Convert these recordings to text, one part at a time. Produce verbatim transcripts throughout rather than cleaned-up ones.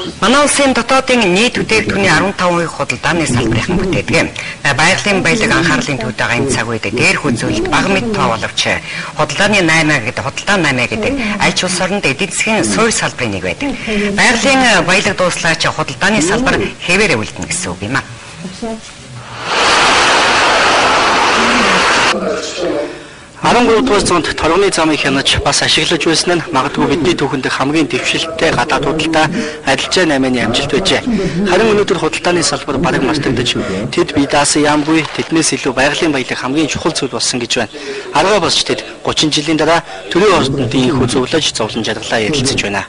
Манай улсын дотоодын нийт бүтээгдэхүүний арван таван хувийг худалдааны салбарын бүтээдэг. Байгалийн баялаг анхаарлын төвд байгаа энэ цаг үед дээрх үзүүлэлт бага мэт тоо боловч худалдааны наймаа гэдэг худалдаа наймаа гэдэг аль ч улс оронд эдийн засгийн суурь салбарын нэг байдаг. Байгалийн баялаг дууслаач худалдааны салбар хэвээрээ үлдэнэ гэсэн үг юм аа. арван гурав зуунд торгоны замыг хянаж бас ашиглаж байсан нь магадгүй бидний түүхэнд хамгийн дэвшилттэй гадаад худалдаа арилжаа наймааны амжилт байжээ. Харин өнөөдөр худалдааны салбар бараг мартагдаж тэд бие даасан яамгүй тэднээс илүү байгалийн баялаг хамгийн чухал зүйл болсон гэж байна. Аргаа босч тэд гучин жилийн дараа төрийн ордонд ийхүү зөвлөж зовлон жаргалаа ярилцаж байна.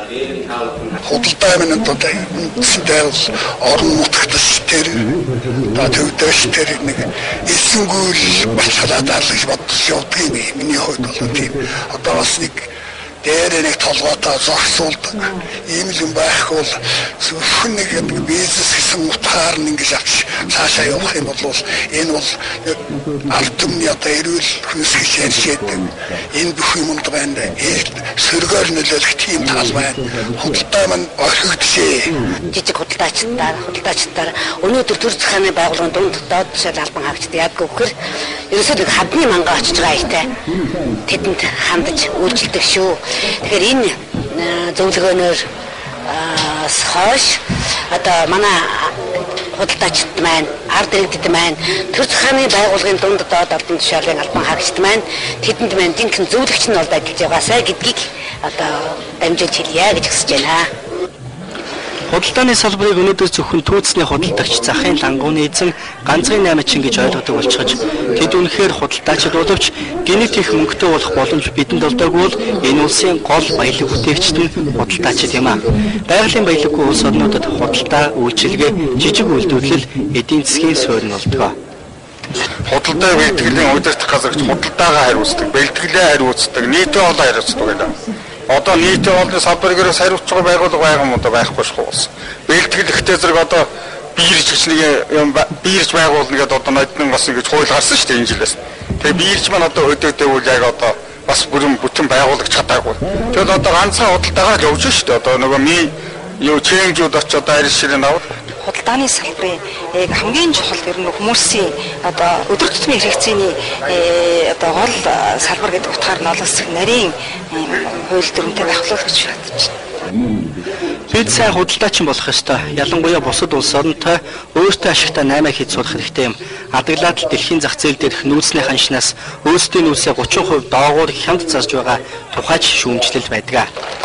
Худалдаа минь одоо үндсэндээ орон нутгаас тэр та төвдөш тэр нэг эсэнгүүл баталаад алж бодсон явдаг юм. Миний хувьд бол тийм одоо бас нэг дээр нэг толгойтой зогсуулдаг ийм л юм байхгүй бол зөвхөн нэг бизнес гэсэн утгаар нь ингэж авч цаашаа явах юм бол энэ бол аль түмний одоо эрүүл хүнсгэж ярьжээдэг энэ бүх юмд байна. Сөргөөр нөлөөлөх тийм тал байна. Худалдаа маань орхигдчихээ. Жижиг худалдаачдаар худалдаачдаар өнөөдөр төр захааны байгууллагын дунд доод жишээл албан хаагчд яадгүй вөхөр ерөөсөө нэг хадны мангаа очиж байгаа ихтэй тэдэнд хандаж үйлчлдэг шүү. Тэгэхээр энэ зөвлөгөөнөөр хойш одоо манай худалдаачид маань ард иргэдэд маань төр захааны байгууллагын дунд доод албан тушаалын албан хаагчид маань тэдэнд маань динхэн зөвлөгч нь бол ажиллаж байгаасай гэдгийг одоо дамжуулж хэлье гэж хүсэж байна. Худалдааны салбарыг өнөөдөр зөвхөн түүцний худалдагч захын лангууны эзэн ганцхан наймаачин гэж ойлгодог болчихож тэд үнэхээр худалдаачид боловч гинэт их мөнгөтэй болох боломж бидэнд олдоогүй бол энэ улсын гол баялаг бүтээгчид нь худалдаачид юм аа. Байгалийн баялаггүй улс орнуудад худалдаа үйлчилгээ жижиг үйлдвэрлэл эдийн засгийн суурь нь болдог. Худалдаа бэлтгэлийн удирдах газарч худалдаагаа хариуцдаг, бэлтгэлээ хариуцдаг, нийтийн олон хариуцдаг байлаа. Одоо нийтийн олон салбарыг хариуцж байгаа байгууллага байгаа юм одоо байхгүй шүү болсон. Бэлтгэл ихтэй зэрэг одоо биерж гэж нэг юм биерж байгуулна гэдэг одоо нодны бас ингэж хууль гарсан шүү дээ энэ жилээс. Тэгээ биерж маань одоо хөдөөдөв яг одоо бас бүрэн бүтэн байгуулагч чадаагүй. Тэгэл одоо ганцхан худалдаагаар явж шүү дээ. Одоо нөгөө ми юу чэнжүүд очиж одоо арил ширээ авах худалдааны салбарын яг хамгийн чухал ер нь хүмүүсийн одоо өдөр тутмын хэрэгцээний одоо гол салбар гэдэг утгаар нь олонс нарийн хууль дүрмтэй байх болов гэж бодож байна. Бид сайн худалдаачин болох ёстой. Ялангуяа бусад улс оронтой өөртөө ашигтай наймаа хийж сурах хэрэгтэй юм. Адаглаад дэлхийн зах зээл дээрх нүүцний ханшнаас өөрсдийн нүүсээ гучин хувь доогуур хямд зарж байгаа тухайч шүүмжлэл байдаг.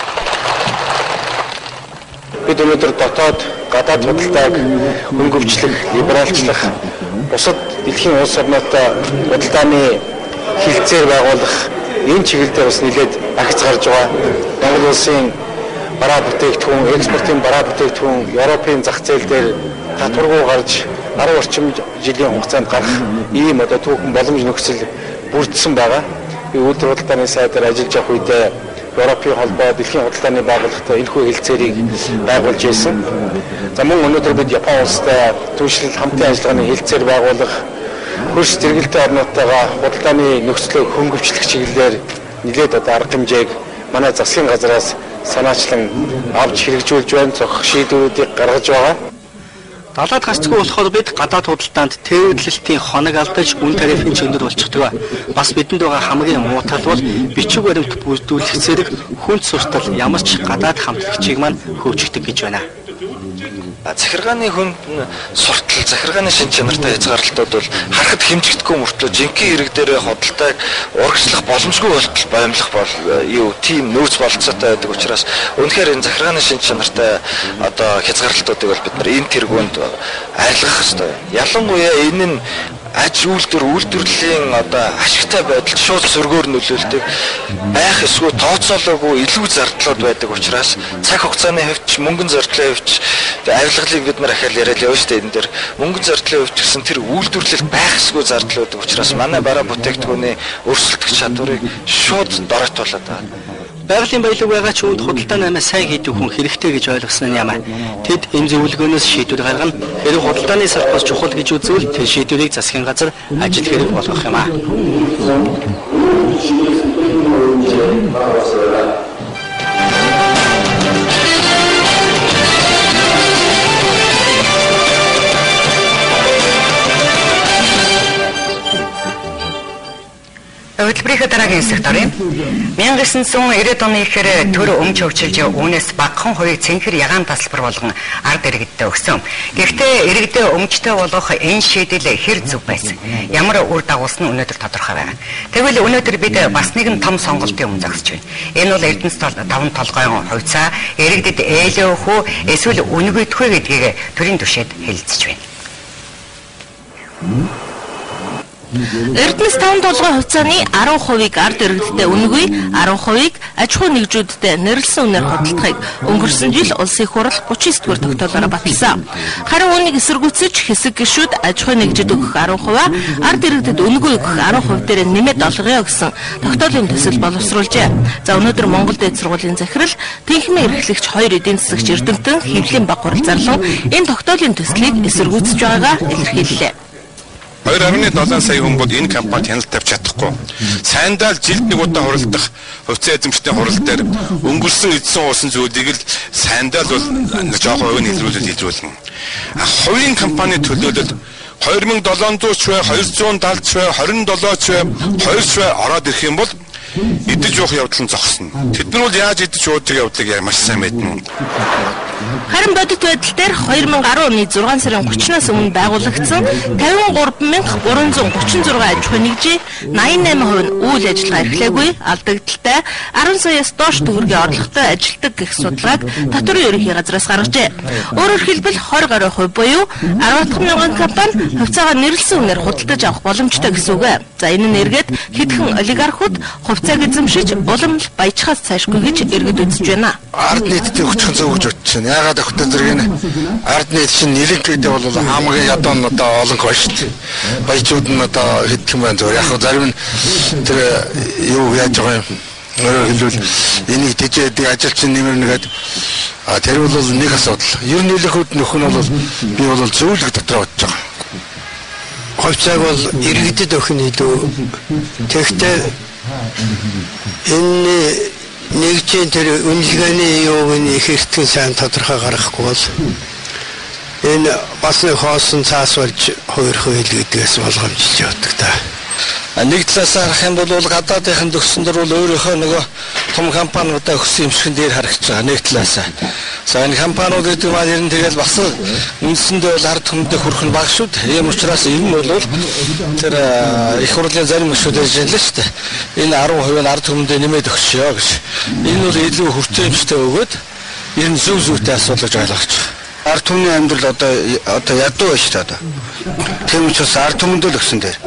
Бид өнөөдөр дотоод гадаад худалдааг хөнгөвчлөх, либералчлах, бусад дэлхийн улс орнуудтай худалдааны хилцээр байгуулах энэ чиглэлээр бас нэлээд агц гарч байгаа. Монгол улсын бараа бүтээгдэхүүн, экспортын бараа бүтээгдэхүүн Европын зах зээл дээр татваргүй гарч арван орчим жилийн хугацаанд гарах ийм одоо түүхэн боломж нөхцөл бүрдсэн байгаа. Би үйлдвэр худалдааны сайдаар ажиллаж явах үедээ Европын холбоо дэлхийн худалдааны байгууллагатай энэхүү хэлцээрийг байгуулж ирсэн. За мөн өнөөдөр бид Япон улстай түншлэл хамтын ажиллагааны хэлцээр байгуулах хөрш зэрэгэлтэй орнуудтайгаа худалдааны нөхцөлөө хөнгөвчлөх чиглэлээр нэлээд одоо арга хэмжээг манай засгийн газраас санаачлан авч хэрэгжүүлж байна, зохих шийдвэрүүдийг гаргаж байгаа. Далаад гарцгүй болохоор бид гадаад худалдаанд тээвэрлэлтийн хоног алдаж үн тарифын чөндөр болчихдог. Бас бидэнд байгаа хамгийн муу тал бол бичиг баримт бүрдүүлэх зэрэг хүнд суртал ямар ч гадаад хамтлагчийг маань хөөцөгдөг гэж байна. Захиргааны хүнд суртал, захиргааны шин чанартай хязгаарлалтууд бол харахад хэмжигдэхгүй мөртлөө жинхэнэ хэрэг дээр худалдааг урагшлах боломжгүй болтол боомлох бол юу тийм нөөц болцоотой байдаг учраас үнэхээр энэ захиргааны шин чанартай одоо хязгаарлалтуудыг бол бид нар энэ тэргуунд арилгах ёстой. Ялангуяа энэ нь аж үйлдвэр үйлдвэрлэлийн одоо ашигтай байдалд шууд сөргөөр нөлөөлдөг байх эсвэл тооцоолоогүй илүү зардлууд байдаг учраас цаг хугацааны хувьд мөнгөн зардлын хувьд авилгалыг бид нар ахаал яриад явж штэ энэ дэр мөнгөн зардлын хувьд гэсэн тэр үйлдвэрлэл байх эсвэл зардал байдаг учраас манай бараа бүтээгдэхүүний өрсөлдөх чадварыг шууд дороотуулаад байна. Байгалийн баялаг байгаа ч үүнд худалдаа наймаа сайн хийдэг хүн хэрэгтэй гэж ойлгосон нь ямаа. Тэд энэ зөвлөгөөнөөс шийдвэр гаргана. Хэрэг худалдааны салбар чухал гэж үзвэл тэр шийдвэрийг засгийн газар ажил хэрэг болгох юм аа. Хэлбэрийнхээ дараагийн хэсэгт оръё. 천구 ирээд оны ихээр төр өмч хөвчилж үүнээс багахан хувийг цэнхэр ягаан тасалбар болгон ард иргэдтэй өгсөн. Гэхдээ иргэдээ өмчтэй болгох энэ шийдэл хэр зөв байсан? Ямар үр дагавар нь өнөөдөр тодорхой байна. Тэгвэл өнөөдөр бид бас нэгэн том сонголтын өмнө зогсож байна. Энэ бол Эрдэнэс даван толгойн хувьцаа иргэдэд ээлөөх үү эсвэл үнэгүйдэх үү гэдгийг төрийн түвшинд хэлэлцэж байна. Эрдэнэс таван толгой хувьцааны арван хувийг ард иргэдтэй үнэгүй, арван хувийг аж ахуй нэгжүүдтэй нэрлсэн үнээр хөдөлгөхийг өнгөрсөн жил улсын хурал гучин сэдвээр тогтоолоор баталсан. Харин үүнийг эсэргүүцэж хэсэг гишүүд аж ахуй нэгжид өгөх арван хувиа ард иргэдэд үнэгүй өгөх арван хувь дээр нэмээд олгоё гэсэн тогтоолын төсөл боловсруулжээ. За өнөөдөр Монгол Дээд сургуулийн захирал Тэнхмээ эрхлэгч хоёр эдийн засагч Эрдэмтэн Хэвлийн баг хурал зарлан энэ тогтоолын төслийг эсэргүүцэж байгаагаа илэрхийллээ. хоёр дасам долоо сая хүн бол энэ компанид хяналт тавьж чадахгүй. Сайндаа жилд нэг удаа хуралдах хувьцаа эзэмшлийн хурал дээр өнгөрсөн эзсэн уусан зүйлийг л сайндаа л бол жоохон хувийн хэлрүүлэл хэлрүүлнэ. Хувийн компани төлөөлөл хоёр мың долоон зуун ч бай, хоёр зуун даалч бай, хорин долоо ч бай, хоёр ч бай ороод ирэх юм бол идэж уух явдал нь зогсно. Тэд нар бол яаж идэж уудаг явдлыг яа маш сайн мэднэ. Харин бодит байдал дээр хоёр мың арван оны зургаан сарын гуравчнаас өмнө байгуулагдсан тавин гурван мянга гурван зуун гучин зургаан аж ахуй нэгжийн найман найман хувь нь үйл ажиллагаа эрхлээгүй, алдагдaltaй арван саяас доош төгрөгийн орлоготой ажилтдаг гэх судалгааг татварын ерөнхий газраас гаргажээ. Өөрөөр хэлбэл хор гаруй хувь буюу арван мянган компани хувьцаагаар нэрлсэн үнээр худалдаж авах боломжтой гэсэн үг. За энэ нь эргээд хэдхэн олигархууд хувьцааг эзэмшиж улам л баяжхаас цаашгүй гэж иргэд үзэж байна. Ард нийтэд өгчих зөв гэж бодож байна. Ягаад өгөхтэй зэрэг нь ард нийт чинь нэлээдтэй бол хамгийн ядуу нь одоо олон хөө шүү дээ. Баяжууд нь одоо хэдхэн байна зөв. Яг зарим нь тэр юу яаж байгаа юм. Өөрөөр хэлбэл энийг тэжээдэг ажилчин нэмэр нэгэд а тэр бол нэг асуудал. Ер нь нэлээхүүд нөхөн бол би бол зөвлөг дотор бодож байгаа. Хувьцааг бол иргэдэд өгөх нь илүү. Тэгэхдээ энэ нэгжийн тэр үнэлгээний юуг нь их эртхэн сайн тодорхой гаргахгүй бол энэ бас нэг хоосон цаас болж хувирах үйл гэдгээс болгоомжлж явдаг та. Нэг талаас харах юм бол гадаадынхан төгсөн дөр бол өөрийнхөө нөгөө том компаниудаа өгсөн юм шиг дээр харагдаж байгаа нэг талаас. За энэ компаниуд гэдэг маань ер нь тэгэл бас үндсэндээ бол ард түмэндээ хүрэх нь бага шүү дээ. Ийм учраас ер нь бол тэр их хурлын зарим гишүүд ярьж байна л шүү дээ. Энэ арван хувийн ард түмэндээ нэмээд өгчөө гэж. Энэ бол илүү хүртээмжтэй өгөөд ер нь зөв зөвтэй асуудал гэж ойлгож байгаа. Ард түмний амьдрал одоо одоо ядуу байна шүү дээ одоо. Тийм учраас ард түмэнд л өгсөн дээр.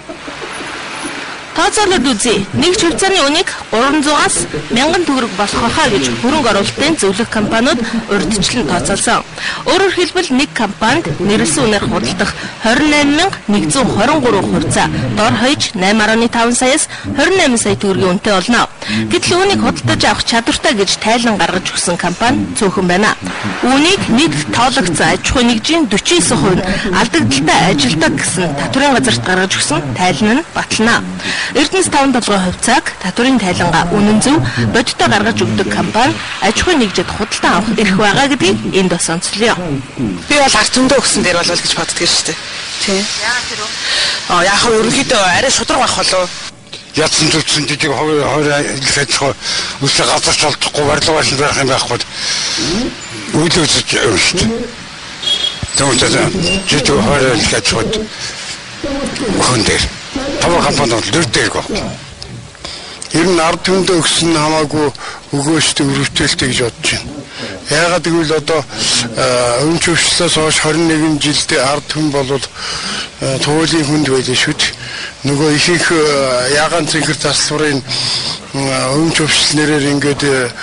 Тооцоолоод үзье. Нэг хувьцааны үнийг гурван зуунаас мянган төгрөг болох хаа гэж хөрөнгө оруулалтын зөвлөх компаниуд урьдчилан тооцоолсон. Өөрөөр хэлбэл нэг компанид нэрлсэн үнээр худалдах двадцать восемь мянга нэгдүгээр двадцать гурван хувьцаа дор хаяж восемь дасам пять саяас двадцать восемь сая төгрөгийн үнэтэй болно. Гэтэл үүнийг худалдаж авах чадвартай гэж тайлан гаргаж өгсөн компани цөөхөн байна. Үүнийг нийт тоологдсон аж ахуй нэгжийн forty-nine хувь нь алдагдaltaй ажилдаг гэсэн татварын газарт гаргаж өгсөн тайлан нь батлана. Эрдэнэс таван толгой хувьцааг татварын тайлангаа үнэн зөв бодиттой гаргаж өгдөг компани аж ахуй нэгжид худалдан авах эрх байгаа гэдгийг энд бас онцлоё. Би бол ард түмэндээ өгсөн дээр болов гэж боддог шүү дээ. Тийм. Яагаад тэр вэ? Аа яг хөө ерөнхийдөө арай шудраг байх болов. Ядсан төвчсөн жижиг хоёр хоёр хэлэхгүй үсээ газар толдохгүй барилга байсан байх юм байхгүй. Үйл үзэж юм шүү дээ. Тэгвэл жижиг хоёр хэлэхгүй хүн дээр таван компани лүрдэг баг. Ер нь ард түмэндээ өгсөн хамаагүй өгөөстэй өрөвчлөлтэй гэж бодож байна. Яагаад гэвэл одоо өвч өвчлөөс хойш twenty-one жилдээ ард түмэн бол туулийн хүнд байлаа шүү дээ. Нөгөө их их ягаан цэнхэр засварын өвч өвчлөлнөрөө ингээд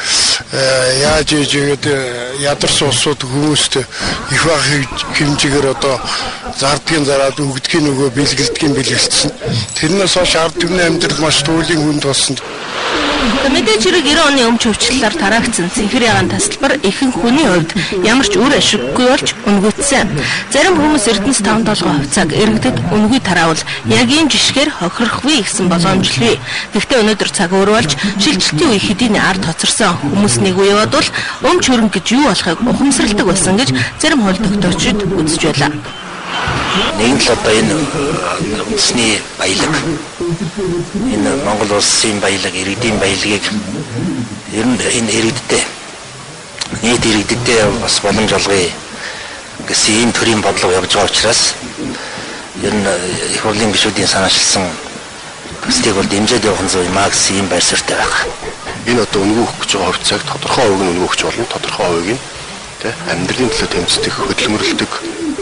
яаж ийж игээд ядарсан улсууд хүмүүст их баг хэмжээгээр одоо зардгийн зараад өгдгийн нөгөө бэлгэлдгийн бэлгэлцсэн. Тэрнээс хойш ард түмний амьдрал маш туулийн хүнд болсон. Мэдээж хэрэг ninety оны өмч өвчлөлөөр тараагдсан цэнхэр ягаан тасалбар ихэнх хүний хувьд ямар ч үр ашиггүй болж өнгөцсөн. Зарим хүмүүс Эрдэнэс таван толгой хувьцааг иргэдэд үнгүй тараавал яг ийм жишгээр хохирохгүй гэсэн боломжлгүй. Гэхдээ өнөөдөр цаг өөр болж шилжилтийн үе хэдийн ард хоцорсон. Хүмүүс нэг үе бодвол өмч хөрөнгө гэж юу болохыг ухамсарладаг байсан гэж зарим хууль тогтоогчид үзэж байлаа. Нэг л одоо энэ үндэсний баялаг энэ Монгол улсын баялаг, иргэдийн баялагийг ер нь энэ иргэдтэй нийт иргэдтэй бас боломж олгоё гэсэн ийм төрлийн бодлого явж байгаа учраас ер нь их хурлын гишүүдийн санаачилсан төслийг бол дэмжиж явах нь зөв юм а гэсэн ийм байр суурьтай байна. Энэ одоо өнгө өгөх гэж байгаа хувьцааг тодорхой хувийг нь өнгө өгч болно. Тодорхой хувийг нь тий амьдралын төлөө тэмцдэг, хөдөлмөрлөдөг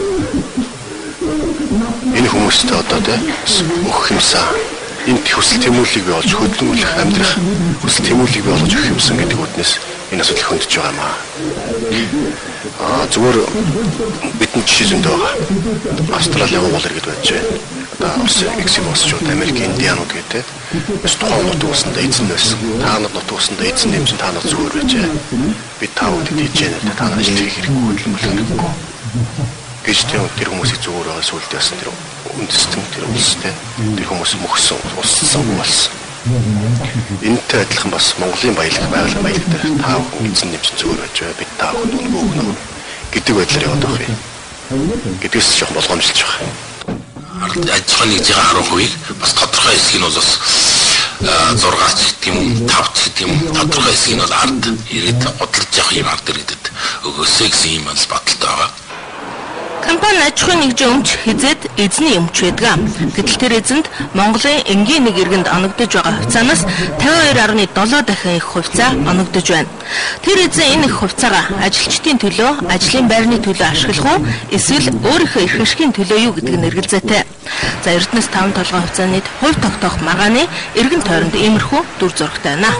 энэ хүмүүстэй одоо тий өгөх юмсан энэ хүсэл тэмүүллийг бий болж хөдөлмөрлөх, амьдрах хүсэл тэмүүллийг бий болгож өгөх юмсан гэдэг үднээс энэ асуудал хөндөж байгаа юм аа. Аа зүгээр бидний жишээ зөндөө байгаа. Австрали явуул иргэд байж байна. Одоо Орос, Мексикос, Америк, Индианууд гэдэг бас тухайн нут усанд эзэн байсан. Та нар нут усанд эзэн нэмсэн та нар зүгээр байж. Би та бүдэд хийж яана. Та нар ажил хийх хэрэггүй хөдөлмөрлөхгүй. Гэж тэр хүмүүсийг зүгээр байгаа сүлд яасан тэр үндэстэн тэр улстай тэр хүмүүс мөхсөн улссан болсон. Энэтэй адилхан бас Монголын баялаг байгаль баялаг дээр та бүхэн эзэн нэмсэн зүгээр байж бай. Бид та бүхэнд өнгө өгнө гэдэг байдлаар яваад байгаа юм. Гэдгээс жоохон болгоомжлж байгаа. Аж ахуйн нэгжийн харин хувийг бас тодорхой хэсэг нь бол бас зургаач гэдэг юм уу, тавч гэдэг юм уу, тодорхой хэсэг нь бол ард ирээд гудалж явах юм ард иргэдэд өгөөсэй гэсэн юм бол баталтай байгаа. Компани аж ахуйн нэгжийн өмч хизээд эзний өмч байдаг. Гэтэл тэр эзэнд Монголын энгийн нэг иргэнд оногдож байгаа хувьцаанаас тавин хоёр гаруй долоо дахин их хувьцаа оногдож байна. Тэр эзэн энэ их хувьцаагаа ажилчдын төлөө, ажлын байрны төлөө ашиглах уу, эсвэл өөрийнхөө эрх ашигын төлөө юу гэдэг нь эргэлзээтэй. За Эрдэнэс таван толгой хувьцааныг хувь тогтоох маргааны эргэн тойронд иймэрхүү дүр зурагтай байна.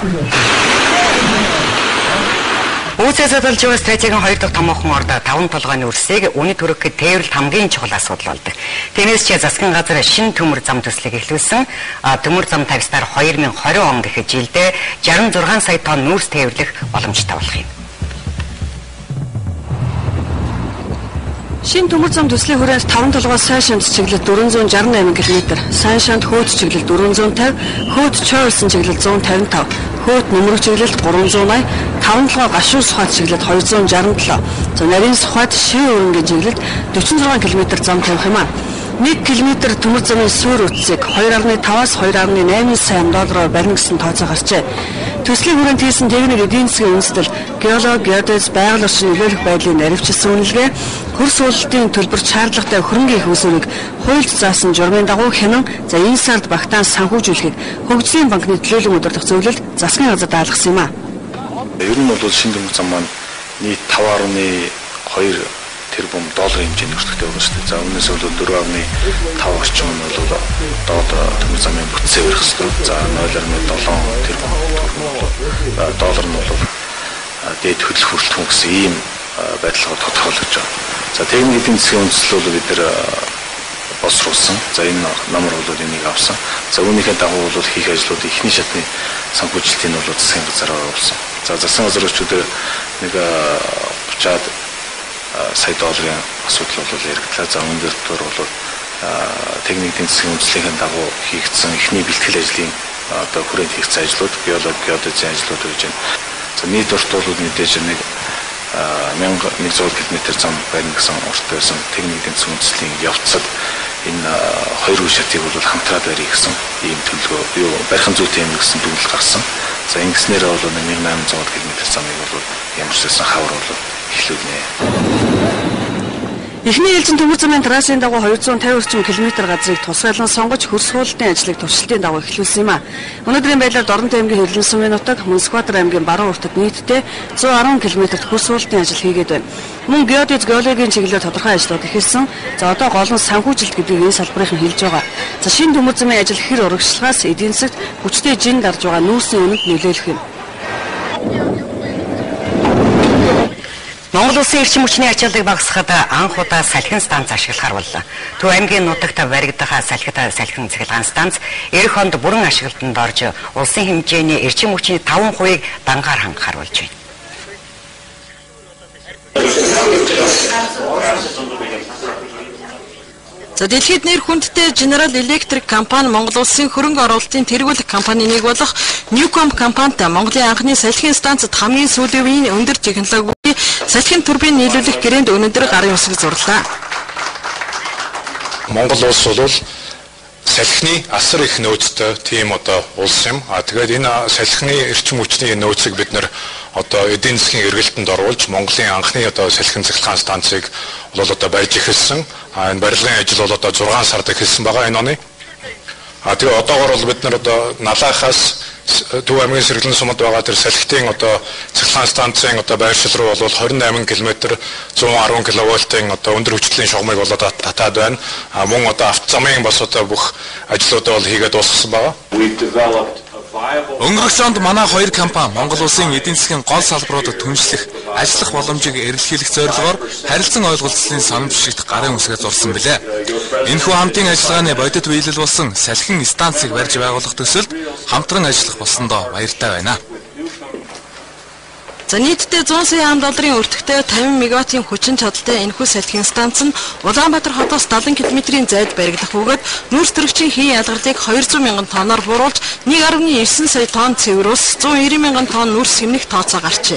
Үүсээс болж байгаа стратегийн хоёр дахь томоохон ордоо таван толгойн өрсөйг үнэт төрөхөд тээвэрлэлт хамгийн чухал асуудал болдог. Тиймээс ч засгийн газар шинэ төмөр зам төслийг эхлүүлсэн. Төмөр зам тавьснаар хоёр nghìn и двадцать он гэхэд жилдээ шестьдесят шесть сая тонн нүүрс тээвэрлэх боломжтой болох юм. Шинэ төмөр зам төслийн хүрээнд таван толгой сайн шанд чиглэл дөрвөн зуун шарсан восемь км, сайн шанд хөөт чиглэл дөрвөн зуун тавь, хөөт чойрсон чиглэл зуун тавин тав, хөөт нөмрөг чиглэл гурван зуун аян, таван толгой гашуун сухад чиглэл хоёр зуун шестьдесят семь, за нарийн сухад шив өрөнгөний чиглэлд forty six км зам тавих юм а. нэг километр төмөр замын суур үтсийг two point five-аас two point eight сая доллараар барина гэсэн тооцоо гарчээ. Төслийн хүрээнд хийсэн техник эдийн засгийн үндэслэл, геологи, геодез, байгаль орчин нөлөөлөх байдлын наривчилсан үнэлгээ, хөрс уулалтын төлбөрт шаардлагатай хөрөнгөний их усурыг хуульд заасан журмын дагуу хянан, за энэ сард багтаан санхүүжүүлэхэд хөгжлийн банкны төлөөлөн өдөрлөх зөвлөлд засгийн газар даалгасан юм а. Ер нь бол шинэ төмөр зам маань нийт five point two тэрбум долларын хэмжээнд өртөгтэй байгаа шүү дээ. За өмнөөс бол four point five орчим нь бол доод төмөр замын бүтцээ өрөх хэрэгтэй. За zero point seven тэрбум доллар нь бол дээд хөдөлгөх хүрэлтэн гэсэн ийм байдлаар тодорхойлогдож байгаа. За техник эдийн засгийн үндэслэл бол бид нэр боловсруулсан. За энэ намар бол энийг авсан. За үүнийхээ дагуу бол хийх ажлууд эхний шатны санхүүжилтийг бол засгийн газараар оруулсан. За засгийн газар өчигдөр нэг thirty сая долларын асуудал бол яригдлаа. За өндөр төр бол техник эдийн засгийн үндэслэлийн дагуу хийгдсэн эхний бэлтгэл ажлын одоо хүрээнд хийгдсэн ажлууд, геологи, геодезийн ажлууд гэж байна. За нийт урт бол мэдээж нэг one thousand one hundred км зам байна гэсэн урттай байсан техник эдийн засгийн үндэслэлийн явцад энэ хоёр үе шатыг бол хамтраад барих гэсэн ийм төлөвлөгөө юу барихын зүйтэй юм гэсэн дүгнэлт гарсан. За ингэснээр бол one thousand eight hundred км замыг бол ямар ч байсан хавар бол эхлүүлнэ. Эхний ээлжин төмөр замын трассын дагуу two hundred fifty орчим километр газрыг тусгайлан сонгож хөрс хуултын ажлыг туршилтын дагуу эхлүүлсэн юм а. Өнөөдрийн байдлаар Дорнот аймгийн Хэвлэн сумын нутаг, Мөнсбаатар аймгийн Баруун уртад нийтдээ one ten километрт хөрс хуултын ажил хийгээд байна. Мөн геодез, геологийн чиглэлээр тодорхой ажлууд эхэлсэн. За одоо гол нь санхүүжилт гэдгийг энэ салбарын хэлж байгаа. За шинэ төмөр замын ажил хэр урагшлагаас эдийн засгт хүчтэй жин гарч байгаа нүүрсийн үнэнд нөлөөлөх юм. Монгол улсын эрчим хүчний ачааллыг багасгахад анх удаа салхин станц ашиглахар боллоо. Төв аймгийн нутагт баригдах салхит салхин цахилгаан станц эх онд бүрэн ашиглалтанд орж улсын хэмжээний эрчим хүчний five percent-ийг дангаар хангахар болж байна. За дэлхийд нэр хүндтэй General Electric компани Монгол улсын хөрөнгө оруулалтын тэргүүлэх компанийн нэг болох Newcom компанитай Монголын анхны салхин станцад хамгийн сүүлийн үеийн өндөр технологийн салхин турбин нийлүүлэх гэрээнд өнөөдөр гарын үсэг зурлаа. Монгол улс бол салхины асар их нөөцтэй тийм одоо улс юм. А тэгээд энэ салхины эрчим хүчний нөөцийг бид нэр одоо эдийн засгийн эргэлтэнд оруулж Монголын анхны одоо салхин цахилгаан станцыг бол одоо барьж эхэлсэн. А энэ барилгын ажил бол одоо зургаан сард эхэлсэн байгаа энэ оны. А тэгээ одоогоор бол бид нар одоо Налахаас Төв аймгийн Сэргэлэн сумд байгаа тэр салхитын одоо цахилгаан станцын одоо байршил руу бол twenty eight километр one ten киловольтын одоо өндөр хүчтэй шугамыг бол одоо татаад байна. А мөн одоо автозамын бас одоо бүх ажлуудаа бол хийгээд дуусгасан байгаа. Өнгөрөх онд манай хоёр компани Монгол улсын эдийн засгийн гол салбаруудад түншлэх, ажиллах боломжийг эрэлхийлэх зорилгоор харилцан ойлголцлын санамж шигт гарын үсгээ зурсан билээ. Энэхүү хамтын ажиллагааны бодит биелэл болсон салхин станцыг барьж байгуулах төсөлд хамтран ажиллах болсондоо баяртай байна. За нийтдээ one hundred сая долларын өртөгтэй fifty мегаваттын хүчин чадалтай энэхүү салхин станц нь Улаанбаатар хотоос seventy километрийн зайд баригдах бөгөөд нүүрс төрөгчийн хийн ялгарлыг two hundred мянган тонноор буруулж one point nine сая тонн цэврөөс one hundred ninety мянган тонн нүрс хэмнэх тооцоо гарчээ.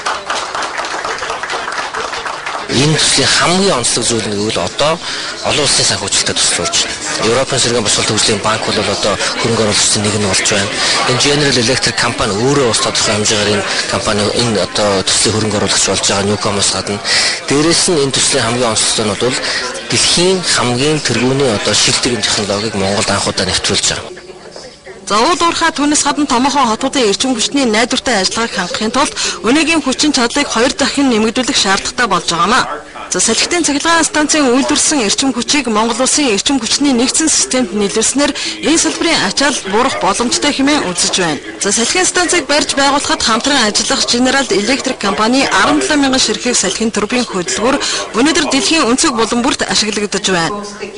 Энэ төслийн хамгийн онцлог зүйл нь гэвэл одоо олон улсын санхүүжилтөд туслуулж Европын сэргээн босголт хөгжлийн банк бол одоо хөрөнгө оруулагчдын нэг нь болж байна. Энэ General Electric компани өөрөө бас тодорхой хэмжээгээр энэ компани энэ одоо төслийн хөрөнгө оруулагч болж байгаа Newcom-оос гадна дээрээс нь энэ төслийн хамгийн онцлог нь бол дэлхийн хамгийн тэргүүний одоо шилдэг технологиг Монголд анхудаа нэвтрүүлж байгаа. За уулуурхаа түүнээс гадна томоохон хотуудын эрчим хүчний найдвартай ажиллагааг хангахын тулд өнөөгийн хүчин чадлыг хоёр дахин нэмэгдүүлэх шаардлагатай болж байгаамаа. За салхитын цахилгаан станцын үйлдвэрсэн эрчим хүчийг Монгол улсын эрчим хүчний нэгдсэн системд нийлүүлснээр энэ салбарын ачаал буурах боломжтой хэмээн үзэж байна. За салхин станцыг барьж байгуулахад хамтран ажиллах General Electric компани seventy-seven мянган ширхэг салхин турбин хөдөлгөөр өнөөдөр дэлхийн өнцөг булан бүрт ашиглагдаж байна.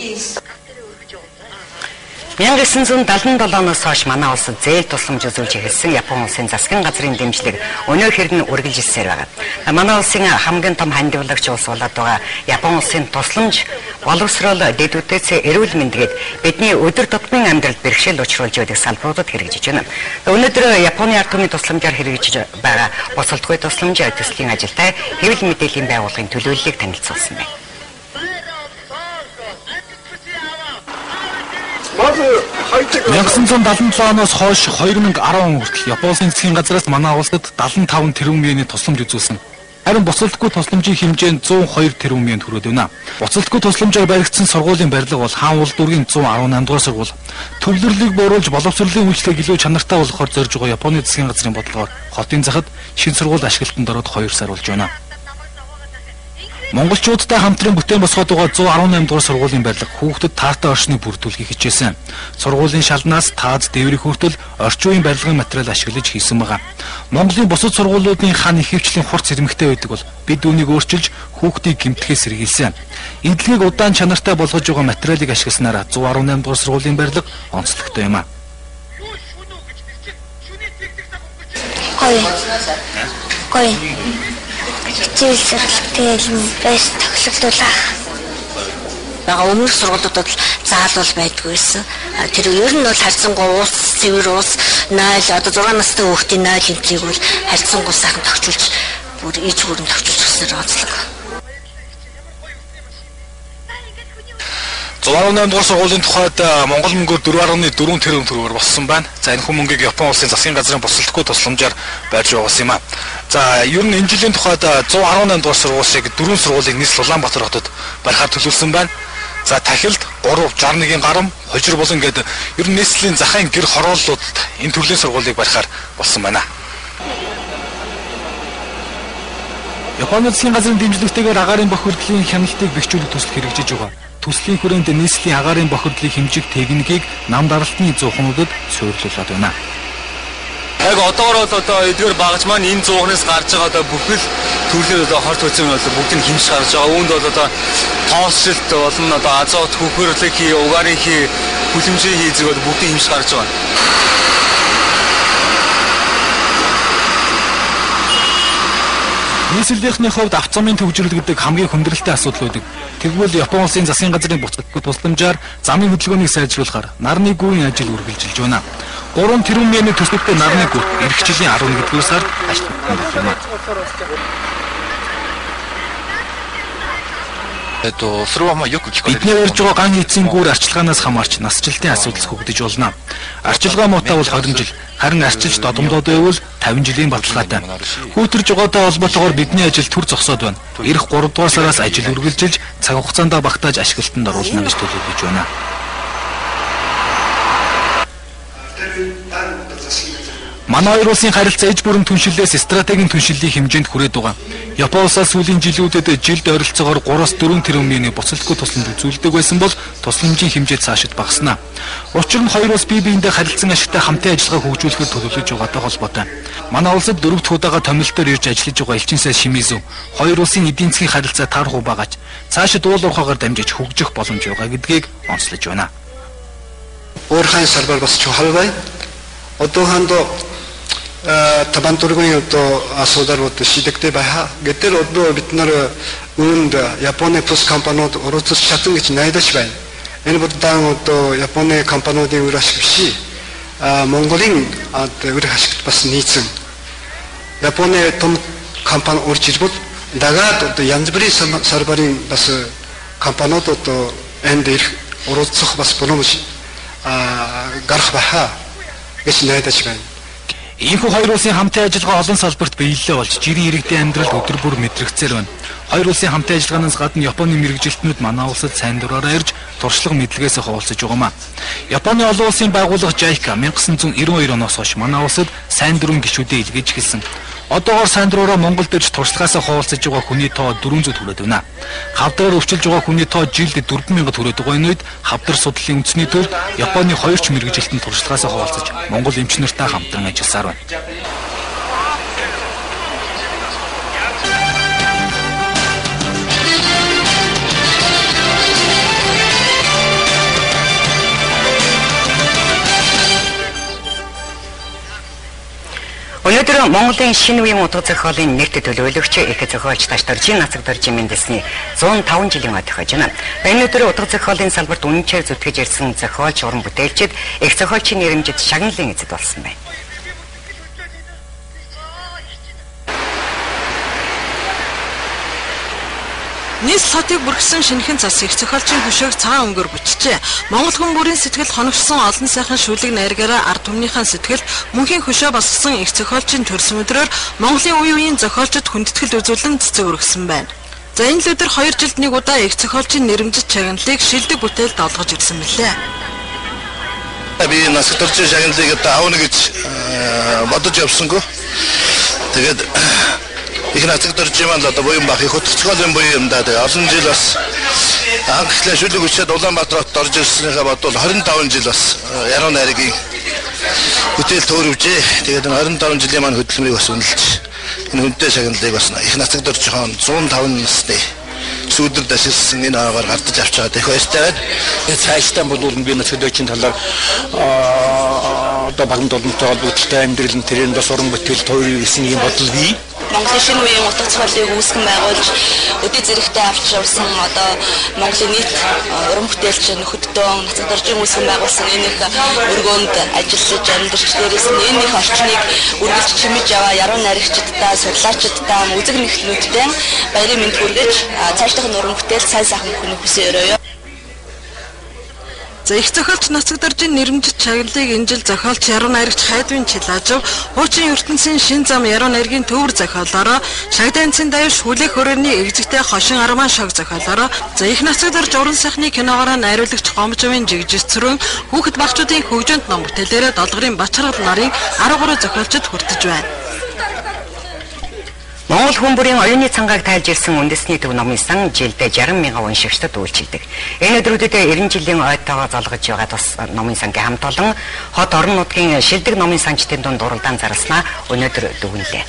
nineteen seventy-seven оноос хойш манай улсад зээл тусламж үзүүлж эхэлсэн Япон улсын засгийн газрын дэмжлэг өнөө хэрн үргэлжилсээр байгаа. Манай улсын хамгийн том хандивлагч улс болоод байгаа Япон улсын тусламж боловсрол дэдүүдээс эрүүл мэндэд бидний өдөр тутмын амьдралд бэрхшээл учруулж байдаг салбаруудад хэрэгжиж байна. Өнөөдөр Японы ард түмний тусламжаар хэрэгжиж байгаа босолтгүй тусламж төслийн ажилтай хэвлэл мэдээллийн байгууллагын төлөөллийг танилцуулсан байна. nineteen seventy-seven оноос хойш two thousand ten хүртэл Японы засгийн газраас манай улсад seventy-five тэрбум йены тусламж үзүүлсэн. Харин буцалтгүй тусламжийн хэмжээ нь one oh two тэрбум йенд хүрээд байна. Буцалтгүй тусламжаар баригдсан сургуулийн барилга бол Хаан улс дүүргийн one eighty-eight дугаар сургууль. Төвлөрлийг бууруулж боловсролын үйлчлэг илүү чанартай болгохоор зорж байгаа Японы засгийн газрын бодлогоор хотын захад шинэ сургууль ашиглалтанд ороод two сар болж байна. Монголчуудтай хамтран бүтээн босгоод байгаа one eighty-nine дугаар сургуулийн барилга хүүхдэд таатай орчныг бүрдүүлэхийг хичээсэн. Сургуулийн шалнаас таад дээврийг хүртэл орчин үеийн барилгын материал ашиглаж хийсэн байгаа. Монголын бусад сургуулиудын хан ихэвчлэн хурц ирмэгтэй байдаг бол бид үүнийг өөрчилж хүүхдийг гэмтгэхээс сэргийлсэн. Эдлэгийг удаан чанартай болгож байгаа материалыг ашигласнаар one eighty-nine дугаар сургуулийн барилга онцлогтой юм а. Гой. Гой. Хичээл зэрэгтэй байс тохиолдуулах. Бага өмнөх сургуулиудад заалал байдгүй байсан. Тэр ер нь бол харьцангуй уус, цэвэр уус, найл одоо six настай хүүхдийн найл энтрийг бол харьцангуй сайхан тогтчулж бүр иж бүрэн тогтчулж өгснээр онцлог. one eighty-nine дугаар сургуулийн тухайд Монгол мөнгөөр four point four тэрбум төгрөгөөр болсон байна. За энэ хүн мөнгийг Япон улсын засгийн газрын босолтгүй тусламжаар байрж байгуулсан юм а. За ер нь энэ жилийн тухайд one eighty-nine дугаар сургуулийг дөрвөн сургуулийг нийслэл Улаанбаатар хотод барихаар төлөвлөсөн байна. За Тахилд three sixty-one-ийн гарам, Хожир болон гэдэг ер нь нийслэлийн захын гэр хорооллууд энэ төрлийн сургуулийг барихаар болсон байна. Японы засгийн газрын дэмжлэгтэйгээр агаарын бохирдлын хяналтыг бэхжүүлэх төсөл хэрэгжиж байгаа. Төслийн хүрээнд нийслэлийн агаарын бохирдлыг хэмжих техникийг нам даралтны зуухнуудад суйрлуулад байна. Яг одоогор бол одоо эдгээр багаж маань энэ зуухнаас гарч байгаа одоо бүхэл төрлийн одоо хорт хөцөн бол бүгдийг хэмжиж гарч байгаа. Үүнд бол одоо тоосшилт болон одоо азот хөхөрлөг хий, угаарын хий, хүлэмжийн хий зэрэг бол бүгдийг хэмжиж гарч байгаа. Нийслэлийн хувьд автозамын төвжирэл гэдэг хамгийн хүндрэлтэй асуудал байдаг. Тэгвэл Япон улсын засгийн газрын буцалтгүй тусламжаар замын хөдөлгөөнийг сайжруулахаар нарны гүрийн ажил үргэлжилж байна. three тэрбум йены төсөвтэй нарны гүр эх жилийн eleventh дугаар сард ашиглагдсан байна. Бидний ярьж байгаа ган эцсийн гүр арчилгаанаас хамаарч насжилтын асуудал хөгдөж болно. Арчилгаа муутай бол хорин жил, харин арчилж додомдоод байвал тавин жилийн баталгаатай. Хүүтэрж байгаатай холбоотойгоор бидний ажил төр зогсоод байна. Ирэх гурав дугаар сараас ажил үргэлжилж цаг хугацаанд багтааж ашиглалтанд оруулна гэж төлөвлөж байна. Манай хоёр улсын харилцаа эж бүрэн түншлэлээс стратегийн түншлэлийн хэмжээнд хүрээд байгаа. Япон улсаас сүүлийн жилүүдэд жилд ойролцоогоор гураас дөрвөн тэрбум буцалтгүй тусламж үзүүлдэг байсан бол тусламжийн хэмжээ цаашид багаснаа. Учир нь хоёр улс бие биендээ харилцан ашигтай хамтын ажиллагаа хөгжүүлэхэд төлөвлөж байгаатай холбоотой. Манай улсад дөрөвд удаага томилтоор ирж ажиллаж байгаа элчин сайд Шимизу хоёр улсын эдийн засгийн харилцаа таарах багаж цаашид уул уурхаагаар дамжиж хөгжих боломж байгаа гэдгийг онцлож байна. Уурхайн салбар бас чухал байна. Одоохондоо табан тургын одоо асуудлууд шийдэгдэж байгаа. Гэтэл одоо бид нар үүнд Японы тус компаниуд оролцож чадсан гэж найдаж байна. Энэ бодлоо одоо Японы компаниудын үр ашиг биш. Монголын үр ашигт бас нийцэн. Японы том компани орж ирвэл дагаад одоо янз бүрийн салбарын бас компаниуд одоо энд ирэх оролцох бас боломж гарах баха гэж найдаж байна. Ийхүү хоёр улсын хамтын ажиллагаа олон салбарт биелэлээ болж жирийн иргэдийн амьдралд өдөр бүр мэдрэгцээр байна. Хоёр улсын хамтын ажиллагаанаас гадна Японы мэрэгжилтнүүд манай улсад сайн дураараа ирж туршлага мэдлэгээс хуваалцаж байгаамаа. Японы олон улсын байгууллага JICA 천구၉хоёр оноос хойш манай улсад сайн дурын гишүүдэд илгээж эхэлсэн. Одоогоор сайн дураараа Монголд ирж туршлагаасаа хуваалцаж байгаа хүний тоо дөрвөн зуут хүрээд байна. Хавдраар өвчилж байгаа хүний тоо жилд дөрвөн мянга хүрээд байгаа энэ үед хавдар судлалын үндэсний төвд Японы хоёр ч мэрэгжилтэн туршлагаасаа хуваалцаж Монгол эмч нартай хамтран ажилласаар байна. Өнөөдөр Монголын шинэ үеийн утга зохиолын нэгт төлөөлөгч их зохиолч Таш Доржийн нацаг Доржийн Мэндэлсний зуун таван жилийн ой тохиож байна. Энэ өдөр утга зохиолын салбарт үнэнчээр зүтгэж ирсэн зохиолч уран бүтээлчид их зохиолчийн нэрэмжид шагналын эзэд болсон байна. Нийс хотыг бүрхсэн шинэхэн цас их зохиолчийн хөшөөг цагаан өнгөөр бичжээ. Монгол хүн бүрийн сэтгэл хоногчсон олон сайхан шүлэг найргаараа ард түмнийхэн сэтгэл мөнхийн хөшөө босгосон их зохиолчийн төрсөн өдрөөр Монголын үе үеийн зохиолчид хүндэтгэл үзүүлэн цэцэг өргөсөн байна. За энэ л өдөр хоёр жилд нэг удаа их зохиолчийн нэрэмжит чагналыг шилдэг бүтээлд олгож ирсэн мэлээ. Би насаг Доржийн шагналыг одоо аавна гэж бодож явсангүй. Тэгээд их нацаг Доржийн маань одоо буян бах их хөтөлцгөөлийн буян даа тэгээ олон жил бас анхлаа шүлэг өчөөд Улаанбаатарт орж ирснийхээ бодвол хорин таван жил бас яруу найргийн бүтээл төөрөвжээ. Тэгээд хорин таван жилийн маань хөдөлмөрийг бас үнэлж энэ хүнтэй шагналыг бас их нацаг Доржийн зуун таван насны сүйдэр дашилсан энэ аагаар гардаж авч байгаа их баяртай байна. Цаашдаа бол би нацаг Доржийн талаар одоо багт олонтой холбоотой амьдрал нь тэрэн бас уран бүтээл тойрог гэсэн юм бодол бий. Монголын шинэ үеийн утга зохиолыг үүсгэн байгуулж өдөө зэрэгтэй авч явсан одоо Монголын нийт уран бүтээлч нөхөддөө нацаг Доржийн үүсгэн байгуулсан энэ их өргөөнд ажиллаж амьдарч дээрээс нь энэ их орчныг үргэлж чимэж яваа яруу найрагчдаа, судлаачдаа, үзэг нэгтлүүдтэй баярын мэнд хүргэж цаашдах уран бүтээл сайн сайхан бүхний хүсээ өрөөё. За их зохиолч нацаг Доржийн нэрэмжит чагналыг энэ жил зохиолч яруу найрагч Хайдвин Чилаажов хуучин ертөнцийн шин зам яруу найргийн төвөр зохиолоороо Шагдаанцын даяар шүлэг хөрөөний эгзэгтэй хошин арман шог зохиолоороо за их нацаг Дорж уран сайхны киногоор найруулагч Гомжовын жигжисцрэн хүүхэд багчуудын хөгжөөнд ном бүтээлээрээ долгорын Бачаргал нарын арга баруй зохиолчд хүртэж байна. Монгол хүн бүрийн оюуны цангааг тайлж ирсэн үндэсний төв номын сан жилдээ жарган мянган уншигчдад үйлчилдэг. Энэ өдрүүдэд эрдэнэ жилийн ойтойгоо залгаж байгаа тус номын сангийн хамт олон хот орон нутгийн шилдэг номын санчдын дунд уралдаан зарласнаа өнөөдөр дүгнэлээ.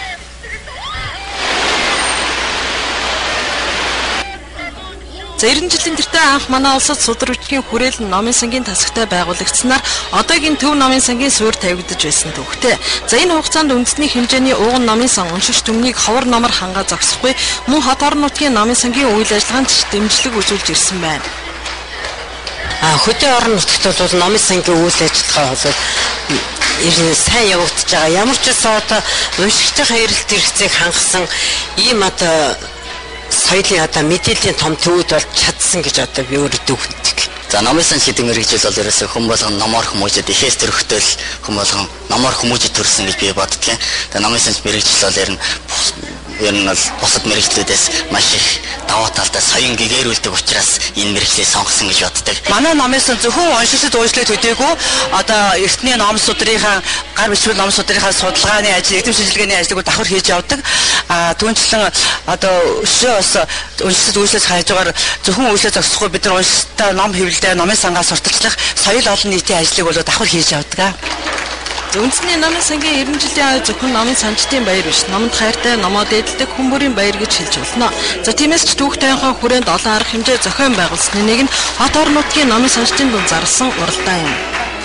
За эрдэнэ жилийн тэртээ анх манай улсад судар бичгийн хүрээлэн номын сангийн тасагтай байгуулагдсанаар одоогийн төв номын сангийн суурь тавигдаж байсан төвхтэй. За энэ хугацаанд үндэсний хэмжээний ууган номын сан уншигч түмнийг ховор номор хангаа зогсохгүй мөн хот орон нутгийн номын сангийн үйл ажиллагаанд дэмжлэг үзүүлж ирсэн байна. А хөдөө орон нутагт бол номын сангийн үйл ажиллагаа бол ирнэ сайн явагдаж байгаа. Ямар ч үс одоо уншигчдын эрэлт хэрэгцээг хангасан ийм одоо соёлын одоо мэдээллийн том төвүүд бол чадсан гэж одоо би өөрөө дүгнэдэг. За номын сан гэдэг мэрэгжил бол ерөөсөө хүн болгон номоор хүмүүжид ихээс төрөхтэй л хүн болгон номоор хүмүүжид төрсөн гэж би боддгийн. За номын сан мэрэгжил бол ер нь ер нь бол бусад мэрэгчлүүдээс маш их давуу талтай соён гэгэрүүлдэг учраас энэ мэрэгчлийг сонгосон гэж боддог. Манай номын сан зөвхөн уншигчд уучлаад төдийгүй одоо эртний ном судрынхаа гар бичвэр ном судрынхаа судалгааны ажил, эдийн шинжилгээний ажлыг давхар хийж явдаг. А түүнчлэн одоо өшөө бас уншигчд уучлаад хайж байгаагаар зөвхөн уучлаад зогсохгүй бид нар уншигчтай ном хэвлэлдээ номын сангаас сурталчлах соёл олон нийтийн ажлыг бол давхар хийж явдаг. Үндэсний номын сангийн эрдэнэ жилийн ай зөвхөн номын санчдын баяр биш, номонд хайртай, номоо дээдэлдэг хүн бүрийн баяр гэж хэлж болно. За тиймээс ч түүхтайхан хүрээнд олон арга хэмжээ зохион байгуулсны нэг нь хот орон нутгийн номын санчдын дунд зарласан уралдаан юм.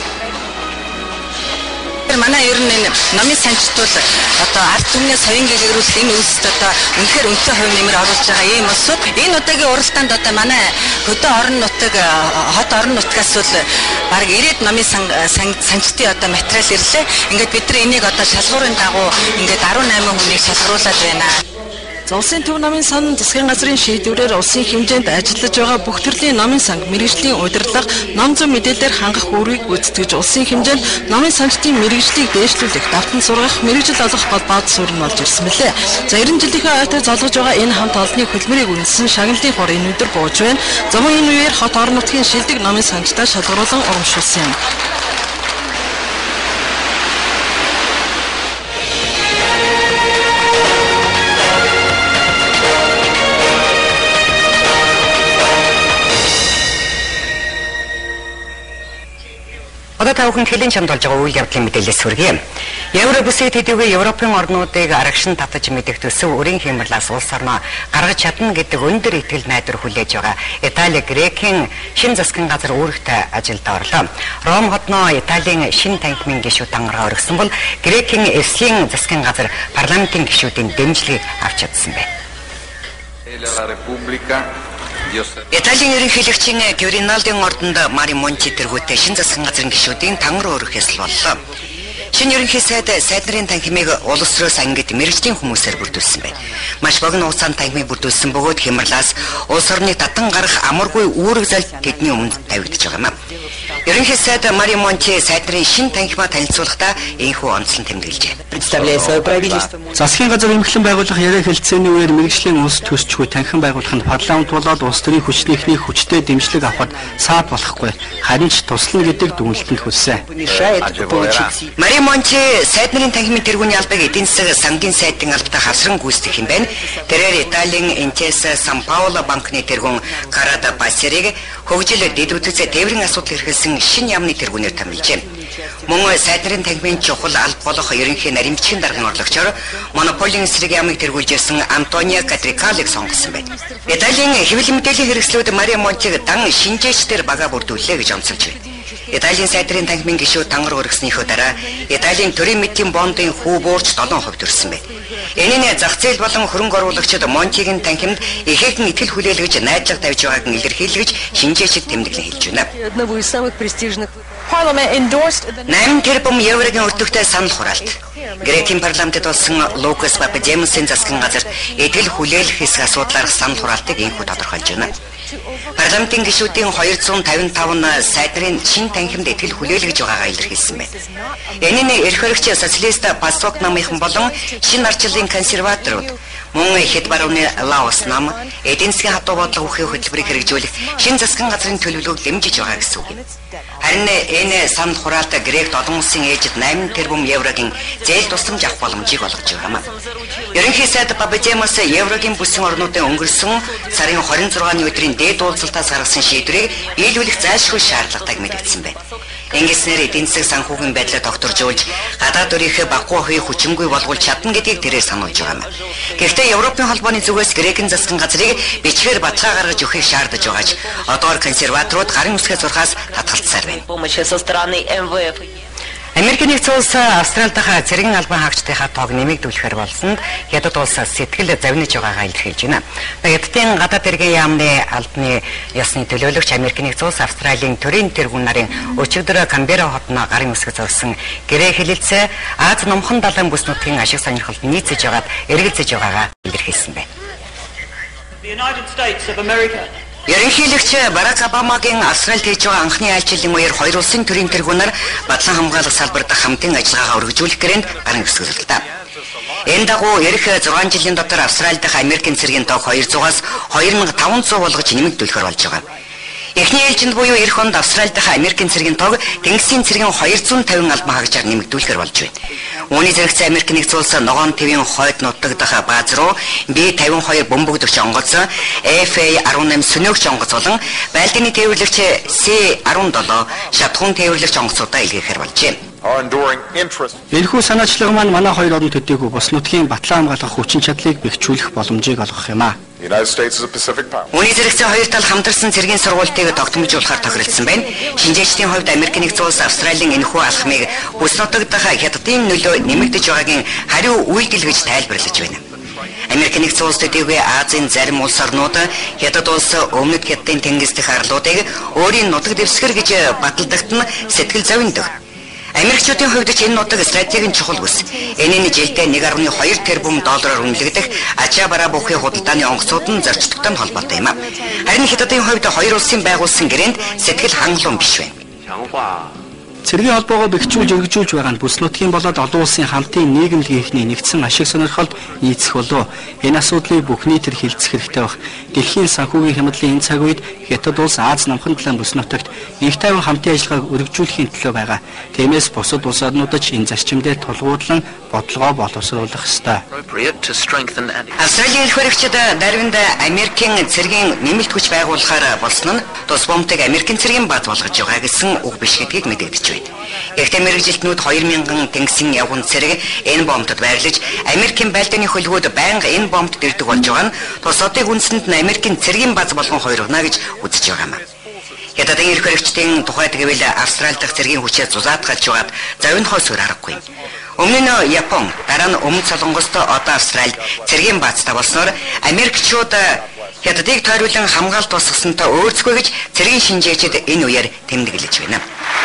Манай ер нь энэ номын санчд бол одоо ард түмний соён гэгэрүүлэх энэ үйлсд одоо үнэхээр өнцөө хувь нэмэр оруулж байгаа юм болсоо энэ удаагийн уралдаанд одоо манай хөдөө орон нутаг хот орон нутгаас бол баг ирээд номын санчдын одоо материал ирлээ. Ингээд бид нар энийг одоо шалгуурын дагуу ингээд арван найман хүнийг шалгаруулад байна. Улсын төв номын сан засгийн газрын шийдвэрээр улсын хэмжээнд ажиллаж байгаа бүх төрлийн номын санг мэрэгжлийн удирдлага, ном зүйн мэдээлэлээр хангах үүргийг гүйцэтгэж улсын хэмжээнд номын санчдын мэрэгжлийг дээшлүүлэх, давтан сургах, мэрэгжил олох гол бааз суурь нь болж ирсэн мэлээ. За эрдэнэ жилийнхээ ойтой золгож байгаа энэ хамт олонний хөдөлмөрийг үнэлсэн шагналын хор энэ өдөр бууж байна. Замун энэ үеэр хот орон нутгийн шилдэг номын санчдаа шалгаруулан урамшуулсан юм. Одоо та бүхэн хэлийн чамд болж байгаа үйл явдлын мэдээлэлээс хүргэе. Евро бүсэд хэдийгээр Европын орнуудыг арагшин татаж мэдэх төсөв өрийн хямралаас улс орноо гаргаж чадна гэдэг өндөр итгэл найдвар хүлээж байгаа Итали Грекийн шин засгийн газар үүрэгтэй ажилд орлоо. Ром хотноо Италийн шин танхимын гишүүд тангараа өргөсөн бол Грекийн эслийн засгийн газар парламентын гишүүдийн дэмжлэгийг авч чадсан байна. Италийн ерөнхийлөгчийн Гвириналдын ордонд Мари Монти тэргүүтээ шин засгийн газрын гишүүдийн тангар өргөхөөс боллоо. Шинэ ерөнхий сайд сайд нарын танхимыг улс төрөөс ангид мэрэгжлийн хүмүүсээр бүрдүүлсэн байна. Маш богино хугацаанд танхимыг бүрдүүлсэн бөгөөд хямралаас улс орныг татан гарах амаргүй үүрэг зал тэдний өмнө тавигдж байгаа юм. Ерөнхий сайд Мари Монти сайд нарын шинэ танхимаа танилцуулахдаа энэхүү онцлон тэмдэглэжээ. Засгийн газар эмхлэн байгуулах яриа хэлцээний үеэр мэрэгжлийн улс төсчгүй танхим байгуулахад парламент болоод улс төрийн хүчнийхний хүчтэй дэмжлэг авахд саад болохгүй, харин ч туслана гэдэг дүгнэлтэнд хүрсэн. Мари Монти сайд нарын танхимын тэргүүний албаг эдийн засаг сангийн сайдын албатай хавсран гүйцэтгэх юм байна. Тэрээр Италийн Intesa Sanpaolo банкны тэргүүн Carada Passeriг хөгжил дэд үтгцээ тээврийн асуудал эрхэлсэн шинэ яамны тэргүүнээр томилжээ. Мөн сайд нарын танхимын чухал алба болох ерөнхий нарийн бичгийн даргын орлогчор монополийн эсрэг яамыг тэргүүлж ирсэн Антонио Катрикалыг сонгосон байна. Италийн хэвлэл мэдээллийн хэрэгслүүд Мари Монтиг дан шинжээчдэр бага бүрдүүллээ гэж онцолж байна. Италийн сайд нарын танхимын гишүүд тангар өргөснийхөө дараа Италийн төрийн мэдлийн бондын хүү буурч долоон хувьд өрсөн байна. Энэний зах зээл болон хөрөнгө оруулагчид Монтигийн танхимд ихээхэн итгэл хүлээлгэж найдлага тавьж байгааг нь илэрхийлж шинжээчд тэмдэглэн хэлж байна. Найман тэрбум еврогийн өртөгтэй санал хураалт. Грекийн парламентд болсон Лукас Пападемосийн засгийн газар итгэл хүлээлгэх хэсэг асуудлаар санал хураалтыг инхүү тодорхойлж байна. Парламентын гишүүдийн двести пятьдесят пять сайд нарын шин танхимд итгэл хүлээлгэж байгаагаа илэрхийлсэн байна. Энэ нь эрх хөрөгч социалист Пасок намынхан болон шин арчлалын консерваторууд мөн хэд барууны Лаос нам эдийн засгийн хатуу бодлого ухааны хөтөлбөрийг хэрэгжүүлэх шин засгийн газрын төлөвлөгөөг дэмжиж байгаа гэсэн үг юм. Харин энэ санал хураалт Грект олон улсын ээжид восемь тэрбум еврогийн зээл тусламж авах боломжийг олгож байгаа юм. Ерөнхий сайд Пападемос еврогийн бүсийн орнуудын өнгөрсөн сарын двадцать шестны өдрийн дээд уулзалтаас гаргасан шийдвэрийг биелүүлэх зайлшгүй шаардлагатайг мэдгдсэн байна. Ингэснээр эдийн засаг санхүүгийн байдлаа докторжуулж гадаад өрийнхөө баггүй хувийг хүчингүй болгуулж чадна гэдгийг тэрээр сануулж байгаа юм. Гэхдээ Европын холбооны зүгээс Грекийн засгийн газрыг бичгээр баталгаа гаргаж өгөхийг шаардаж байгаач одоор консерваторууд гарын үсгээ зурхаас татгалцсаар байна. Америкийн нэгдсэн улс Австрали дахь цэргийн албан хаагчдынхаа тоог нэмэгдүүлэхээр болсонд хятад улс сэтгэл завинаж байгаагаа илэрхийлж байна. Хятадын гадаад эргийн яамны албаны ёсны төлөөлөгч Америкийн нэгдсэн улс Австралийн төрийн тэргүүн нарын өчигдөр Камбера хотно гарын үсэг зорсон гэрээ хэлэлцээ Аз номхон далайн бүс нутгийн ашиг сонирхолд нийцэж байгаад эргэлзэж байгаагаа илэрхийлсэн байна. Ерөнхийлөгч Барак Обамагийн Австралид хийж байгаа анхны айлчлалын үеэр хоёр улсын төрийн тэргүүнээр бадлан хамгаалах салбарт хамтын ажиллагаагаа өргөжүүлэх гэрээнд гарын өсгөлтөө. Энэ дагуу эх зургаан жилийн дотор Австрали дахь Америкийн цэргийн тоог двухсотоос two thousand five hundred болгож нэмэгдүүлэхээр болж байгаа. Эхний ээлжинд буюу эх онд Австрали дахь Америкийн цэргийн тоог Тэнгисийн цэргийн two hundred fifty албан хаагчаар нэмэгдүүлэхээр болж байна. Үүний зэрэгцээ Америк нэгдсэн улс ногоон твийн хойд нутаг дахь бааз руу би fifty-two бөмбөгдөгч онгоц, эф эй eighteen сүнөөгч онгоц болон байлдааны тээвэрлэгч си seventeen шатхуун тээвэрлэгч онгоцуудаа илгээхээр болжээ. Энэхүү санаачлага маань манай хоёр орн төдийгүй бус нутгийн батлан хамгаалах хүчин чадлыг бэхжүүлэх боломжийг олгох юм а. Үүний зэрэгцээ хоёр тал хамтарсан цэргийн сургуулийг тогтмолжуулахаар тохиролцсон байна. Шинжээчдийн хувьд Америк нэгдсэн улс Австралийн энэхүү алхмыг бүс нутаг дахь хятадын нөлөө нэмэгдэж байгаагийн хариу үйлдэл гэж тайлбарлаж байна. Америк нэгдсэн улс төдийгүй Азийн зарим улс орнууд хятад улс өмнөд хятадын тэнгис дэх арлуудыг өөрийн нутаг дэвсгэр гэж баталдагт нь сэтгэл зовиндог. Америкчуудын хувьд ч энэ нутаг стратегийн чухал бүс. Энэний жилдээ one point two тэрбум доллараар үнэлэгдэх ачаа бараа бүхий худалдааны онгоцууд нь зорчигдтой холбоотой юм а. Харин хятадын хувьд хоёр улсын байгуулсан гэрээнд сэтгэл хангалуун биш байна. Цэргийн холбоогоо бэхжүүлж өргөжүүлж байгаа нь бүс нутгийн болоод олон улсын хамтын нийгэмлэгийнхний нэгдсэн ашиг сонирхолд нийцэх болов. Энэ асуудлыг бүх нийтээр хилцэх хэрэгтэй баг. Дэлхийн санхүүгийн хямдлын энэ цаг үед хятад улс Аз намхан талын бүс нутагт их тайван хамтын ажиллагааг өргөжүүлэхийн төлөө байгаа. Тиймээс бусад улс орнуудад энэ зарчимдээ тулгуурлан бодлогоо боловсруулах ёстой. Австралийн эрх баригчид дарвинд Америкийн цэргийн нэмэлт хүч байгуулахаар болсон нь тус бомбыг Америкийн цэргийн бааз болгож байгаа гэсэн үг биш гэдгийг мэдэгдэж байна. Гэхдээ мэрэгжилтнүүд two thousand тэнгисийн явган цэрэг энэ бомбод байрлаж Америкийн байлдааны хөлгүүд байнга энэ бомбод дэрдэг болж байгаа нь тус одыг үндсэнд нь Америкийн цэргийн бааз болгон хоёр гана гэж үзэж байгаа юм. Хятадын эрх баригчдын тухайд гэвэл Австрали дахь цэргийн хүчээ зузаатгаж байгаад завинхой суурь аргагүй. Өмнө нь Япон, дараа нь Өмнөд Солонгост одоо Австралид цэргийн баазтай болсноор Америкчууд хятадыг тойруулан хамгаалт тусгасантай өөрсгөө гэж цэргийн шинжээчид энэ үеэр тэмдэглэж байна.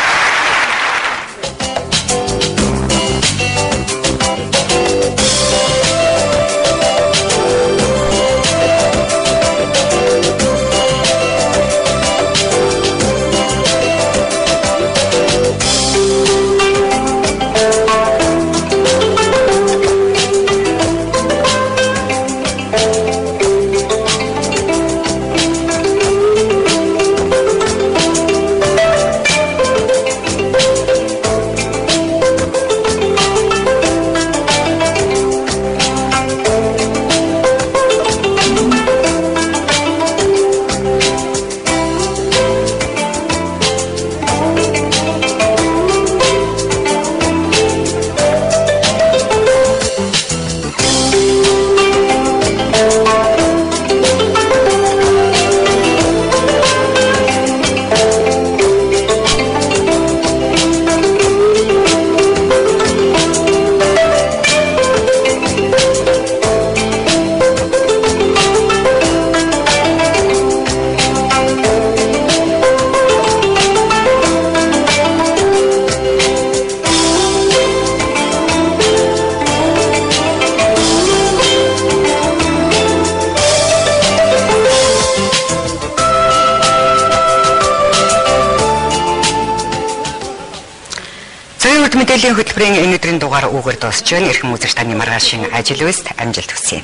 Мэдээллийн хөтөлбөрийн энэ өдрийн дугаар үгээр дуусч байна. Эрхэм үзэгч таны маргаашийн ажил үйлс амжилт хүсье.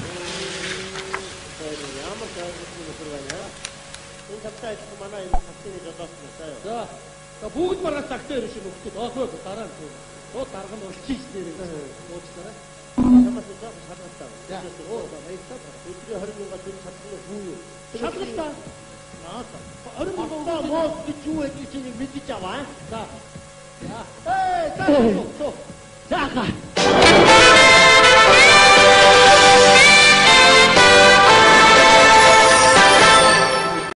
Бүгд маргааш цагтаа ирэх шиг өгчөө. Доосоо дараа нь тоо дарга нь болчих нэрээ уучлаарай. Ямаас нь жоох шалгалтаа. Оо баярлалаа. Өдрийн twenty мянга төгрөг шалгалтаа бүү юу? Шалгалтаа. Нааса. twenty мянга мод гэж юу гэж чинь мэдчих аваа. За. Эй, за. За.